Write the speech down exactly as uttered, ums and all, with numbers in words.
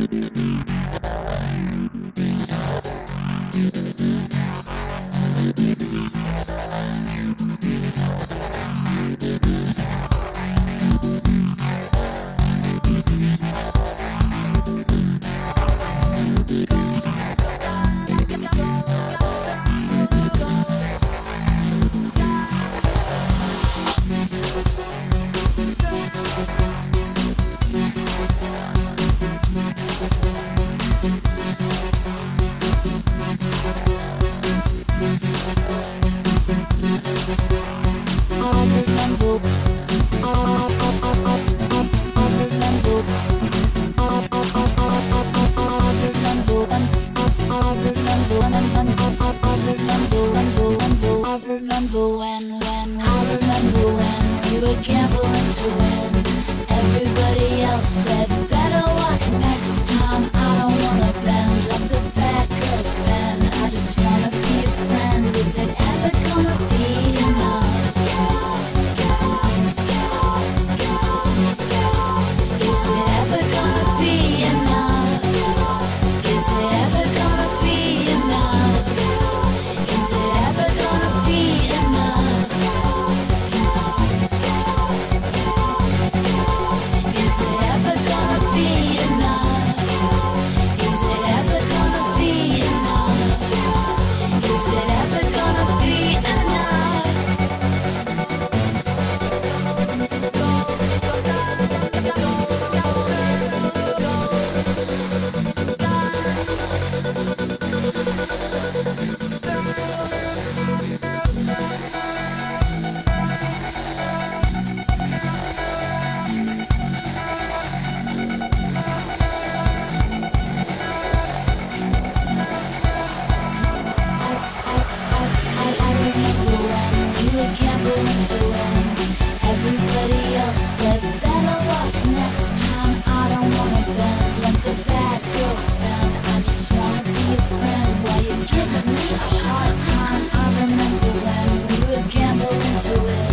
remember when, when, I remember when we were gambling to win. Everybody else said, better luck next time. I don't wanna bend like the bad girls bend. I just wanna be a friend. Is it ever gonna be enough? Is it ever gonna be enough? Is it ever gonna be enough? Is it ever gonna be enough? Is it ever gonna be enough? Is it ever gonna be enough? Is it ever gonna be enough? To win. Everybody else said, better luck next time. I don't wanna bend like the bad girls bend. I just wanna be a friend while you're giving me a hard time. I remember when we were gambling to win.